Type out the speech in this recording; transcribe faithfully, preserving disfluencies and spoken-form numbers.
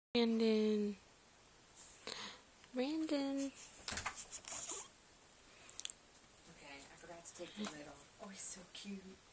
Brandon. Brandon. Okay, I forgot to take the lid off. Oh, he's so cute.